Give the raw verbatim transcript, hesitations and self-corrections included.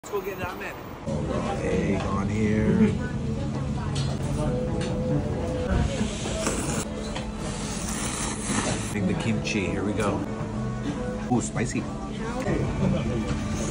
Let's go get ramen. Egg on here. The kimchi, here we go. Ooh, spicy.